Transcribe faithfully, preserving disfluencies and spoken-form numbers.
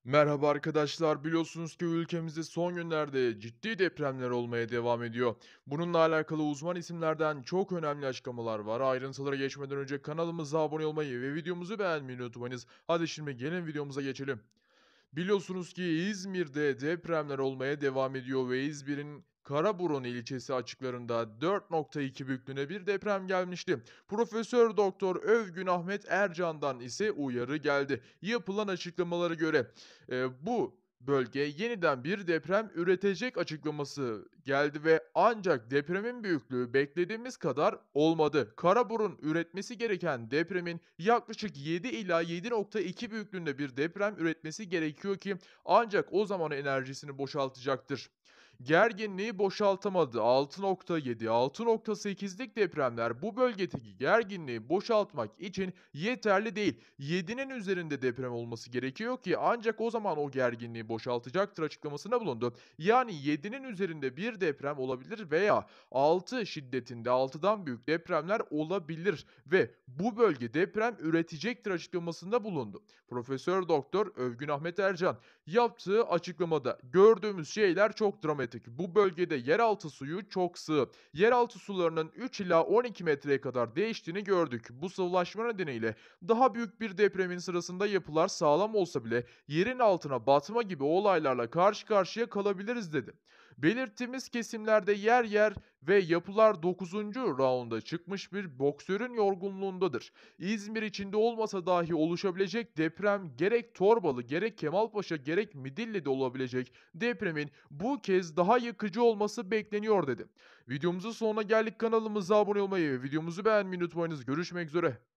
Merhaba arkadaşlar. Biliyorsunuz ki ülkemizde son günlerde ciddi depremler olmaya devam ediyor. Bununla alakalı uzman isimlerden çok önemli açıklamalar var. Ayrıntılara geçmeden önce kanalımıza abone olmayı ve videomuzu beğenmeyi unutmayınız. Hadi şimdi gelin videomuza geçelim. Biliyorsunuz ki İzmir'de depremler olmaya devam ediyor ve İzmir'in Karaburun ilçesi açıklarında dört nokta iki büyüklüğünde bir deprem gelmişti. Profesör Doktor Övgün Ahmet Ercan'dan ise uyarı geldi. Yapılan açıklamalara göre e, bu bölge yeniden bir deprem üretecek açıklaması geldi ve ancak depremin büyüklüğü beklediğimiz kadar olmadı. Karaburun üretmesi gereken depremin yaklaşık yedi ila yedi nokta iki büyüklüğünde bir deprem üretmesi gerekiyor ki ancak o zaman enerjisini boşaltacaktır. Gerginliği boşaltamadı. altı nokta yedi, altı nokta sekizlik depremler bu bölgedeki gerginliği boşaltmak için yeterli değil. yedinin üzerinde deprem olması gerekiyor ki ancak o zaman o gerginliği boşaltacaktır açıklamasında bulundu. Yani yedinin üzerinde bir deprem olabilir veya altı şiddetinde altıdan büyük depremler olabilir ve bu bölge deprem üretecektir açıklamasında bulundu. Profesör Doktor Övgün Ahmet Ercan yaptığı açıklamada gördüğümüz şeyler çok dramatik. Bu bölgede yeraltı suyu çok sığ. Yeraltı sularının üç ila on iki metreye kadar değiştiğini gördük. Bu sıvılaşma nedeniyle daha büyük bir depremin sırasında yapılar sağlam olsa bile yerin altına batma gibi olaylarla karşı karşıya kalabiliriz dedi. Belirttiğimiz kesimlerde yer yer ve yapılar dokuzuncu raunda çıkmış bir boksörün yorgunluğundadır. İzmir içinde olmasa dahi oluşabilecek deprem gerek Torbalı, gerek Kemalpaşa, gerek Midilli'de olabilecek depremin bu kez daha yıkıcı olması bekleniyor dedi. Videomuzun sonuna geldik. Kanalımıza abone olmayı ve videomuzu beğenmeyi unutmayınız. Görüşmek üzere.